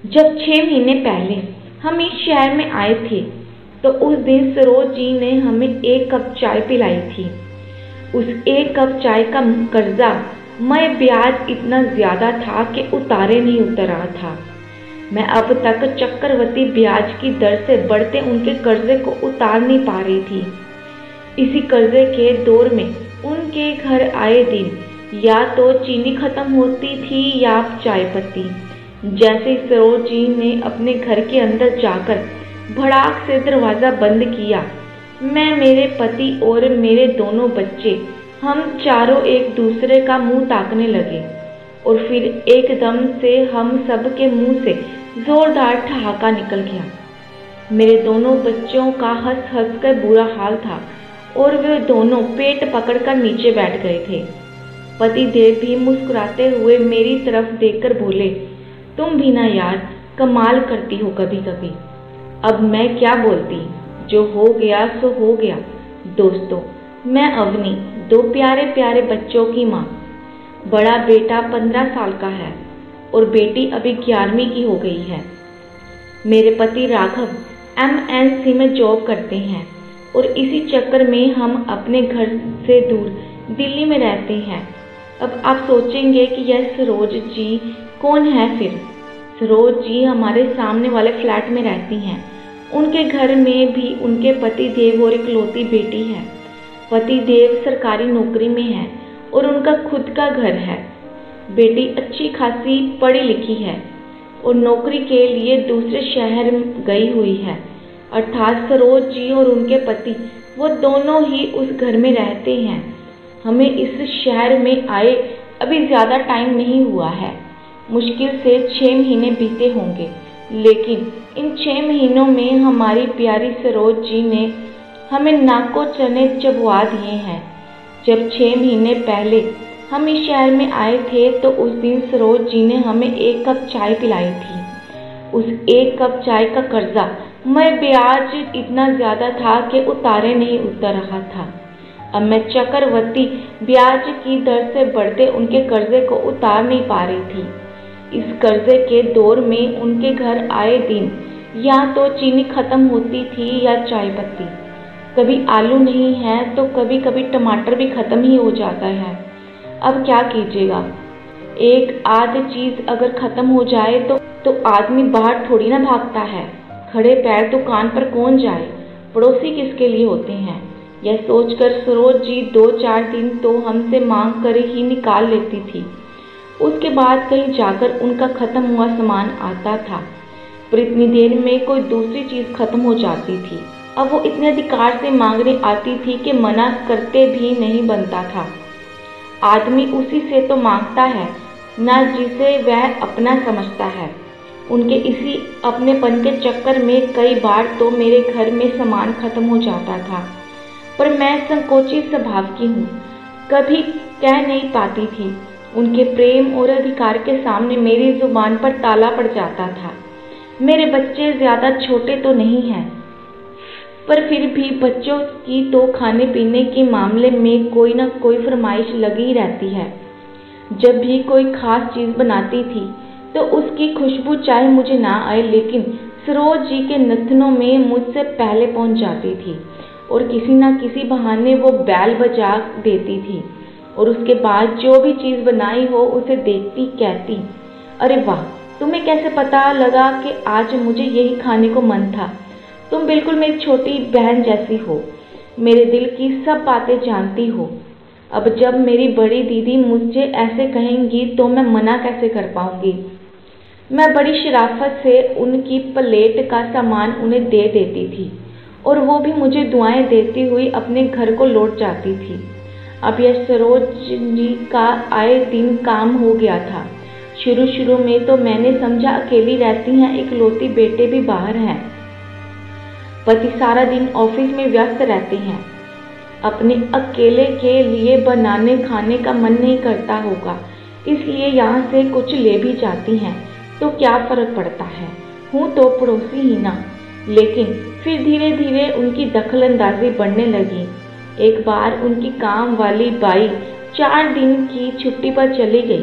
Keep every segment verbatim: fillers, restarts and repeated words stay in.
जब छह महीने पहले हम इस शहर में आए थे तो उस दिन सरोज जी ने हमें एक कप चाय पिलाई थी। उस एक कप चाय का कर्जा मैं ब्याज इतना ज्यादा था कि उतारे नहीं उतर रहा था। मैं अब तक चक्रवृद्धि ब्याज की दर से बढ़ते उनके कर्जे को उतार नहीं पा रही थी। इसी कर्जे के दौर में उनके घर आए दिन या तो चीनी खत्म होती थी या चाय पत्ती। जैसे सरोज जी ने अपने घर के अंदर जाकर भड़ाक से दरवाजा बंद किया, मैं, मेरे पति और मेरे दोनों बच्चे, हम चारों एक दूसरे का मुंह ताकने लगे और फिर एकदम से हम सब के मुंह से जोरदार ठहाका निकल गया। मेरे दोनों बच्चों का हंस हंस कर बुरा हाल था और वे दोनों पेट पकड़कर नीचे बैठ गए थे। पति देव भी मुस्कुराते हुए मेरी तरफ देखकर बोले, तुम भी ना यार, कमाल करती हो कभी कभी। अब मैं क्या बोलती, जो हो गया सो हो गया। दोस्तों, मैं अवनी, दो प्यारे प्यारे बच्चों की माँ। बड़ा बेटा पंद्रह साल का है और बेटी अभी ग्यारहवीं की हो गई है। मेरे पति राघव एम एन सी में जॉब करते हैं और इसी चक्कर में हम अपने घर से दूर दिल्ली में रहते हैं। अब आप सोचेंगे कि यह सरोज जी कौन है फिर। सरोज जी हमारे सामने वाले फ्लैट में रहती हैं। उनके घर में भी उनके पति देव और इकलौती बेटी है। पति देव सरकारी नौकरी में है और उनका खुद का घर है। बेटी अच्छी खासी पढ़ी लिखी है और नौकरी के लिए दूसरे शहर गई हुई है। अर्थात सरोज जी और उनके पति वो दोनों ही उस घर में रहते हैं। हमें इस शहर में आए अभी ज़्यादा टाइम नहीं हुआ है, मुश्किल से छः महीने बीते होंगे, लेकिन इन छः महीनों में हमारी प्यारी सरोज जी ने हमें नाको चने चबवा दिए हैं। जब छः महीने पहले हम इस शहर में आए थे तो उस दिन सरोज जी ने हमें एक कप चाय पिलाई थी। उस एक कप चाय का कर्जा मैं ब्याज इतना ज़्यादा था कि उतारे नहीं उतर रहा था। अब मैं चक्रवृद्धि ब्याज की दर से बढ़ते उनके कर्जे को उतार नहीं पा रही थी। इस कर्जे के दौर में उनके घर आए दिन या तो चीनी खत्म होती थी या चाय पत्ती। कभी आलू नहीं है तो कभी कभी टमाटर भी खत्म ही हो जाता है। अब क्या कीजिएगा, एक आध चीज़ अगर खत्म हो जाए तो तो आदमी बाहर थोड़ी ना भागता है। खड़े पैर दुकान पर कौन जाए, पड़ोसी किसके लिए होते हैं। यह सोचकर सरोज जी दो चार दिन तो हमसे मांग कर ही निकाल लेती थी। उसके बाद कहीं जाकर उनका खत्म हुआ सामान आता था, पर इतनी देर में कोई दूसरी चीज़ खत्म हो जाती थी। अब वो इतने अधिकार से मांगने आती थी कि मना करते भी नहीं बनता था। आदमी उसी से तो मांगता है ना जिसे वह अपना समझता है। उनके इसी अपनेपन के चक्कर में कई बार तो मेरे घर में सामान खत्म हो जाता था, पर मैं संकोची स्वभाव की हूँ, कभी कह नहीं पाती थी। उनके प्रेम और अधिकार के सामने मेरी जुबान पर ताला पड़ जाता था। मेरे बच्चे ज़्यादा छोटे तो नहीं हैं, पर फिर भी बच्चों की तो खाने पीने के मामले में कोई ना कोई फरमाइश लगी रहती है। जब भी कोई खास चीज़ बनाती थी तो उसकी खुशबू चाहे मुझे ना आए, लेकिन सरोज जी के नथनों में मुझसे पहले पहुंच जाती थी और किसी न किसी बहाने वो बैल बजा देती थी और उसके बाद जो भी चीज़ बनाई हो उसे देखती कहती, अरे वाह, तुम्हें कैसे पता लगा कि आज मुझे यही खाने को मन था। तुम बिल्कुल मेरी छोटी बहन जैसी हो, मेरे दिल की सब बातें जानती हो। अब जब मेरी बड़ी दीदी मुझसे ऐसे कहेंगी तो मैं मना कैसे कर पाऊंगी। मैं बड़ी शराफत से उनकी प्लेट का सामान उन्हें दे देती थी और वो भी मुझे दुआएं देती हुई अपने घर को लौट जाती थी। अब यह सरोज जी का आए दिन काम हो गया था। शुरू शुरू में तो मैंने समझा अकेली रहती हैं, इकलौती बेटे भी बाहर हैं, पति सारा दिन ऑफिस में व्यस्त रहते हैं, अपने अकेले के लिए बनाने खाने का मन नहीं करता होगा, इसलिए यहाँ से कुछ ले भी जाती हैं तो क्या फ़र्क पड़ता है, हूँ तो पड़ोसी ही ना। लेकिन फिर धीरे धीरे उनकी दखल अंदाजी बढ़ने लगी। एक बार उनकी काम वाली बाई चार दिन की छुट्टी पर चली गई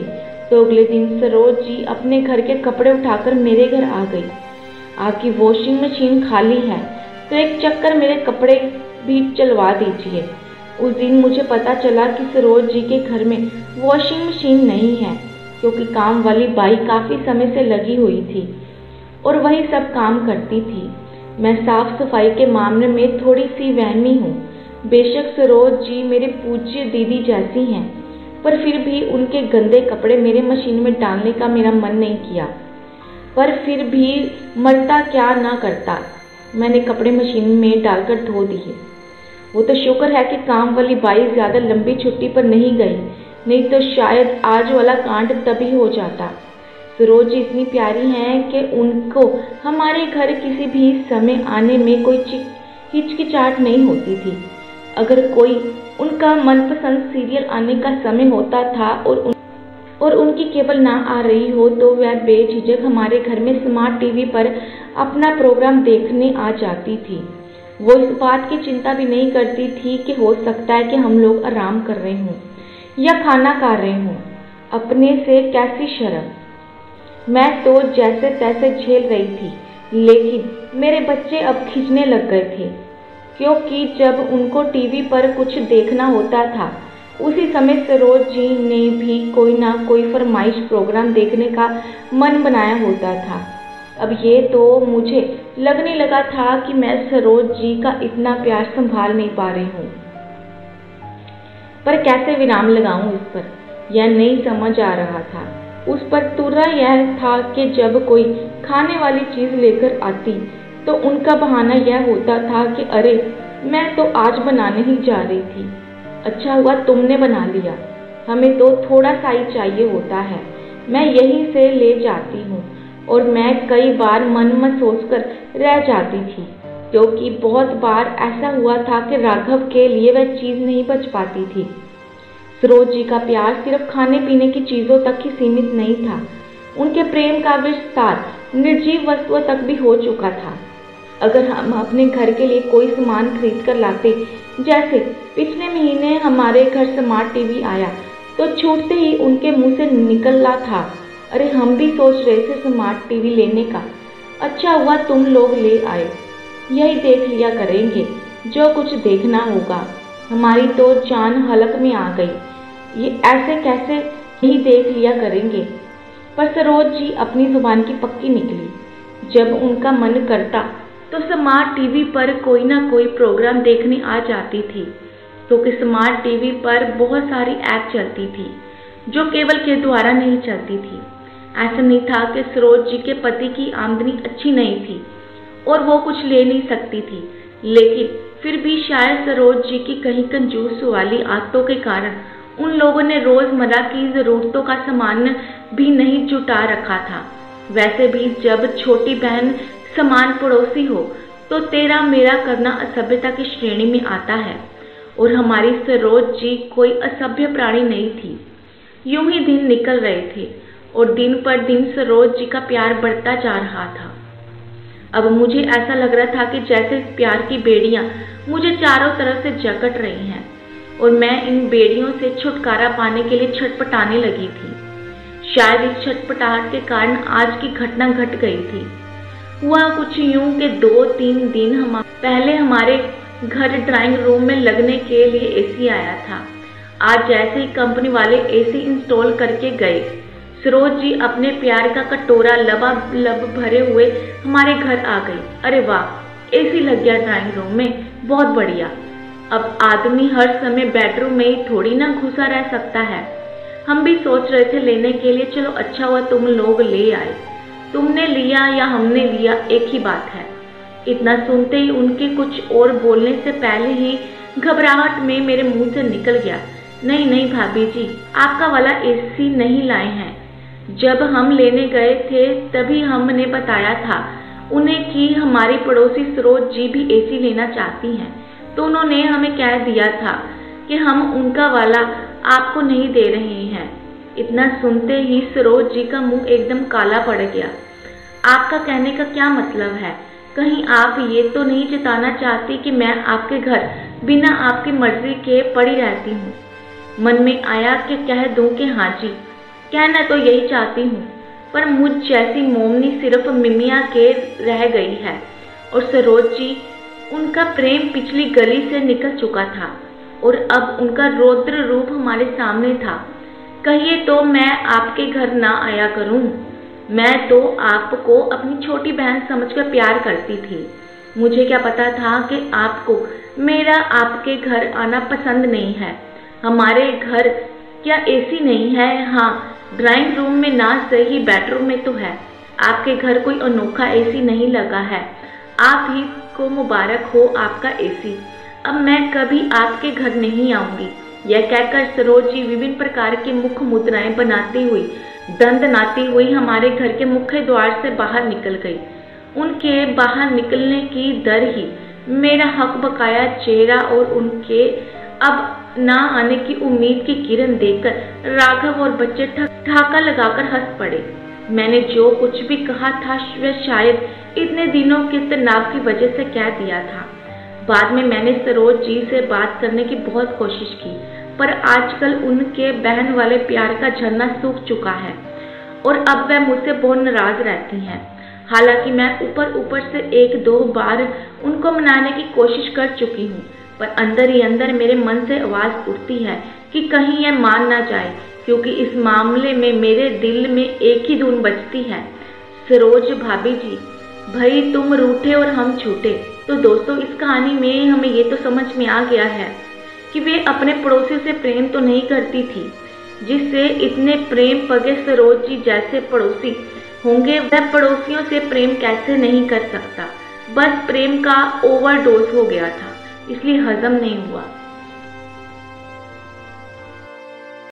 तो अगले दिन सरोज जी अपने घर के कपड़े उठाकर मेरे घर आ गई। आपकी वॉशिंग मशीन खाली है तो एक चक्कर मेरे कपड़े भी चलवा दीजिए। उस दिन मुझे पता चला कि सरोज जी के घर में वॉशिंग मशीन नहीं है, क्योंकि काम वाली बाई काफ़ी समय से लगी हुई थी और वही सब काम करती थी। मैं साफ सफाई के मामले में थोड़ी सी वहमी हूँ। बेशक सरोज जी मेरी पूज्य दीदी जैसी हैं, पर फिर भी उनके गंदे कपड़े मेरे मशीन में डालने का मेरा मन नहीं किया। पर फिर भी मरता क्या ना करता, मैंने कपड़े मशीन में डालकर धो दिए। वो तो शुक्र है कि काम वाली बाई ज़्यादा लंबी छुट्टी पर नहीं गई, नहीं तो शायद आज वाला कांड तभी हो जाता। सरोज जी इतनी प्यारी हैं कि उनको हमारे घर किसी भी समय आने में कोई हिचकिचाहट नहीं होती थी। अगर कोई उनका मनपसंद सीरियल आने का समय होता था और उन, और उनकी केबल ना आ रही हो तो वह बेझिझक हमारे घर में स्मार्ट टीवी पर अपना प्रोग्राम देखने आ जाती थी। वो इस बात की चिंता भी नहीं करती थी कि हो सकता है कि हम लोग आराम कर रहे हों या खाना खा रहे हों। अपने से कैसी शर्म! मैं तो जैसे तैसे झेल रही थी, लेकिन मेरे बच्चे अब खींचने लग गए थे, क्योंकि जब उनको टीवी पर कुछ देखना होता था उसी समय सरोज जी ने भी कोई ना कोई फरमाइश प्रोग्राम देखने का मन बनाया होता था। अब ये तो मुझे लगने लगा था कि मैं सरोज जी का इतना प्यार संभाल नहीं पा रही हूँ, पर कैसे विराम लगाऊं इस पर, यह नहीं समझ आ रहा था। उस पर तुर्रा यह था कि जब कोई खाने वाली चीज़ लेकर आती तो उनका बहाना यह होता था कि अरे मैं तो आज बनाने ही जा रही थी। अच्छा हुआ तुमने बना लिया, हमें तो थोड़ा सा ही चाहिए होता है, मैं यहीं से ले जाती हूँ। और मैं कई बार मन में सोचकर रह जाती थी, क्योंकि बहुत बार ऐसा हुआ था कि राघव के लिए वह चीज़ नहीं बच पाती थी। सरोज जी का प्यार सिर्फ खाने पीने की चीज़ों तक ही सीमित नहीं था, उनके प्रेम का विस्तार निर्जीव वस्तुओं तक भी हो चुका था। अगर हम अपने घर के लिए कोई सामान खरीद कर लाते, जैसे पिछले महीने हमारे घर स्मार्ट टीवी आया, तो छूटते ही उनके मुंह से निकला था, अरे हम भी सोच रहे थे स्मार्ट टीवी लेने का, अच्छा हुआ तुम लोग ले आए, यही देख लिया करेंगे जो कुछ देखना होगा। हमारी तो जान हलक में आ गई, ये ऐसे कैसे यही देख लिया करेंगे। पर सरोज जी अपनी जुबान की पक्की निकली, जब उनका मन करता तो स्मार्ट टीवी पर कोई ना कोई प्रोग्राम देखने आ जाती थी, क्योंकि स्मार्ट टीवी पर बहुत सारी ऐप चलती थी जो केबल के द्वारा नहीं चलती थी। ऐसा नहीं था कि सरोज जी के पति की आमदनी अच्छी नहीं थी और वो कुछ ले नहीं सकती थी, लेकिन फिर भी शायद सरोज जी की कहीं कंजूस वाली आदतों के कारण उन लोगों ने रोज़मर्रा की ज़रूरतों का सामान भी नहीं जुटा रखा था। वैसे भी जब छोटी बहन समान पड़ोसी हो तो तेरा मेरा करना असभ्यता की श्रेणी में आता है, और हमारी सरोज जी कोई असभ्य प्राणी नहीं थी। यूं ही दिन निकल रहे थे और दिन पर दिन सरोज जी का प्यार बढ़ता जा रहा था। अब मुझे ऐसा लग रहा था कि जैसे प्यार की बेड़ियां मुझे चारों तरफ से जकड़ रही हैं और मैं इन बेड़ियों से छुटकारा पाने के लिए छटपटाने लगी थी। शायद इस छटपटाहट के कारण आज की घटना घट गई थी। हुआ कुछ यूं कि दो तीन दिन हम पहले हमारे घर ड्राइंग रूम में लगने के लिए एसी आया था। आज जैसे ही कंपनी वाले एसी इंस्टॉल करके गए, सरोज जी अपने प्यार का कटोरा लबालब भरे हुए हमारे घर आ गई। अरे वाह, एसी लग गया ड्राइंग रूम में, बहुत बढ़िया। अब आदमी हर समय बेडरूम में ही थोड़ी ना घुसा रह सकता है। हम भी सोच रहे थे लेने के लिए, चलो अच्छा हुआ तुम लोग ले आए। तुमने लिया या हमने लिया एक ही बात है। इतना सुनते ही उनके कुछ और बोलने से पहले ही घबराहट में मेरे मुंह से निकल गया, नहीं नहीं भाभी जी, आपका वाला एसी नहीं लाए हैं। जब हम लेने गए थे तभी हमने बताया था उन्हें कि हमारी पड़ोसी सरोज जी भी एसी लेना चाहती हैं, तो उन्होंने हमें कह दिया था कि हम उनका वाला आपको नहीं दे रहे हैं। इतना सुनते ही सरोज जी का मुंह एकदम काला पड़ गया। आपका कहने का क्या मतलब है? कहीं आप ये तो नहीं जताना चाहती कि मैं आपके घर बिना आपकी मर्जी के पड़ी रहती हूँ? मन में आया कि कह दूं कि हाँ जी, कहना तो यही चाहती हूँ, पर मुझ जैसी मोमनी सिर्फ मिमिया के रह गई है। और सरोज जी, उनका प्रेम पिछली गली से निकल चुका था और अब उनका रौद्र रूप हमारे सामने था। कहिए तो मैं आपके घर ना आया करूं। मैं तो आपको अपनी छोटी बहन समझकर प्यार करती थी। मुझे क्या पता था कि आपको मेरा आपके घर आना पसंद नहीं है। हमारे घर क्या एसी नहीं है? हाँ, ड्राइंग रूम में ना सही बेडरूम में तो है। आपके घर कोई अनोखा एसी नहीं लगा है। आप ही को मुबारक हो आपका एसी। अब मैं कभी आपके घर नहीं आऊंगी। यह कहकर सरोज जी विभिन्न प्रकार की मुख मुद्राएं बनाती हुई, दंदनाती हुई हमारे घर के मुख्य द्वार से बाहर निकल गई। उनके बाहर निकलने की दर ही मेरा हक बकाया चेहरा और उनके अब ना आने की उम्मीद की किरण देखकर राघव और बच्चे ठहाका लगाकर हंस पड़े। मैंने जो कुछ भी कहा था वह शायद इतने दिनों के तनाव की वजह से कह दिया था। बाद में मैंने सरोज जी से बात करने की बहुत कोशिश की, पर आजकल उनके बहन वाले प्यार का झरना सूख चुका है और अब वह मुझसे बहुत नाराज रहती हैं। हालांकि मैं ऊपर ऊपर से एक दो बार उनको मनाने की कोशिश कर चुकी हूँ, पर अंदर ही अंदर मेरे मन से आवाज़ उठती है कि कहीं यह मान ना जाए, क्योंकि इस मामले में मेरे दिल में एक ही धुन बजती है, सरोज भाभी जी, भाई तुम रूठे और हम छूटे। तो दोस्तों, इस कहानी में हमें ये तो समझ में आ गया है कि वे अपने पड़ोसियों से प्रेम तो नहीं करती थी, जिससे इतने प्रेम पगे सरोज जी जैसे पड़ोसी होंगे वह पड़ोसियों से प्रेम कैसे नहीं कर सकता। बस प्रेम का ओवरडोज हो गया था, इसलिए हजम नहीं हुआ।